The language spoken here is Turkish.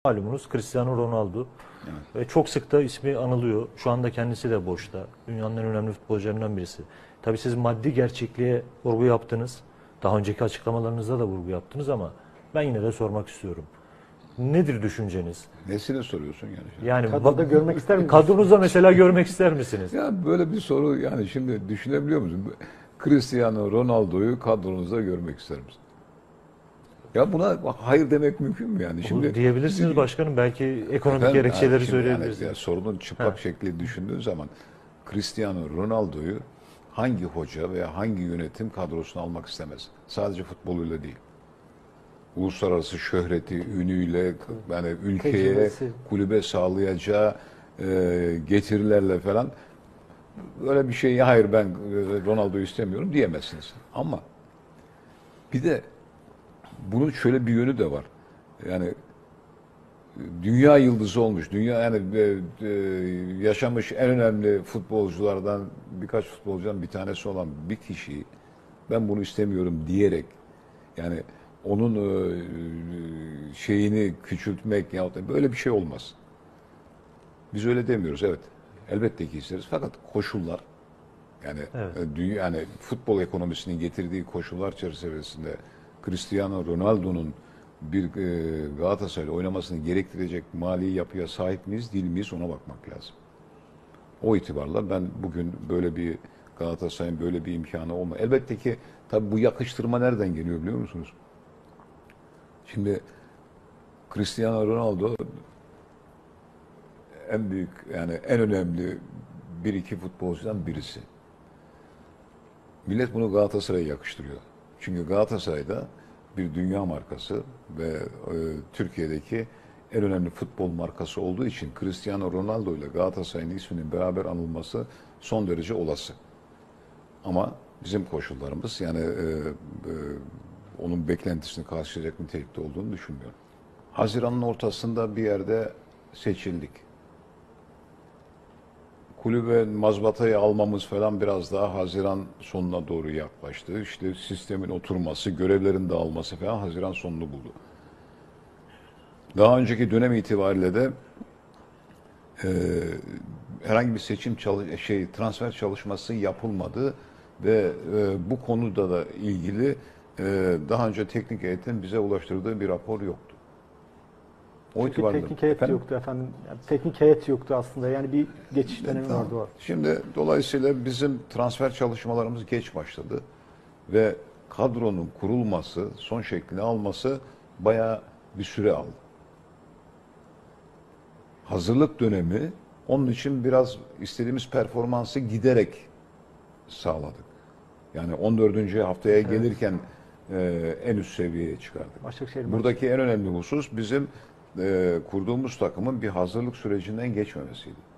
Malumunuz Cristiano Ronaldo Evet. ve çok sık da ismi anılıyor. Şu anda kendisi de boşta. Dünyanın en önemli futbolcularından birisi. Tabii siz maddi gerçekliğe vurgu yaptınız. Daha önceki açıklamalarınızda da vurgu yaptınız ama ben yine de sormak istiyorum. Nedir düşünceniz? Nesine soruyorsun yani? Yani Kadroda görmek ister misiniz? kadronuzda mesela görmek ister misiniz? Ya böyle bir soru yani şimdi düşünebiliyor musun? Cristiano Ronaldo'yu kadronuzda görmek ister misin? Ya buna hayır demek mümkün mü yani? Bunu diyebilirsiniz başkanım. Belki ekonomik Efendim, gerekçeleri şimdi söyleyebilirsiniz. Yani sorunun çıplak şekli düşündüğün zaman Cristiano Ronaldo'yu hangi hoca veya hangi yönetim kadrosuna almak istemez? Sadece futboluyla değil. Uluslararası şöhreti, ünüyle, yani ülkeye, Tecrübesi. kulübe sağlayacağı getirilerle falan böyle bir şeyi hayır ben Ronaldo'yu istemiyorum diyemezsiniz. Ama bir de bunun şöyle bir yönü de var. Yani dünya yıldızı olmuş, dünya yani yaşamış en önemli futbolculardan birkaç futbolcudan bir tanesi olan bir kişiyi ben bunu istemiyorum diyerek yani onun şeyini küçültmek yahut da böyle bir şey olmaz. Biz öyle demiyoruz, evet. Elbette ki isteriz fakat koşullar yani Evet. yani futbol ekonomisinin getirdiği koşullar çerçevesinde Cristiano Ronaldo'nun bir Galatasaray'la oynamasını gerektirecek mali yapıya sahip miyiz, değil miyiz ona bakmak lazım. O itibarla ben bugün böyle bir Galatasaray'ın böyle bir imkanı olma. Elbette ki tabii bu yakıştırma nereden geliyor biliyor musunuz? Şimdi Cristiano Ronaldo en büyük yani en önemli bir iki futbolcudan birisi. Millet bunu Galatasaray'a yakıştırıyor. Çünkü Galatasaray'da bir dünya markası ve Türkiye'deki en önemli futbol markası olduğu için Cristiano Ronaldo ile Galatasaray'ın isminin beraber anılması son derece olası. Ama bizim koşullarımız yani onun beklentisini karşılayacak nitelikte olduğunu düşünmüyorum. Haziran'ın ortasında bir yerde seçildik. Kulübe mazbatayı almamız falan biraz daha Haziran sonuna doğru yaklaştı. İşte sistemin oturması, görevlerin dağılması falan Haziran sonunu buldu. Daha önceki dönem itibariyle de herhangi bir transfer çalışması yapılmadı ve bu konuda da ilgili daha önce teknik heyetin bize ulaştırdığı bir rapor yoktu. O Çünkü itibarla teknik heyet yoktu efendim. Yani teknik heyet yoktu aslında. Yani bir geçiş dönemi Tamam. vardı o. Şimdi dolayısıyla bizim transfer çalışmalarımız geç başladı ve kadronun kurulması, son şeklini alması bayağı bir süre aldı. Hazırlık dönemi onun için biraz istediğimiz performansı giderek sağladık. Yani 14. haftaya gelirken en üst seviyeye çıkardık. Başakşehir maçı. Buradaki en önemli husus bizim kurduğumuz takımın bir hazırlık sürecinden geçmemesiydi.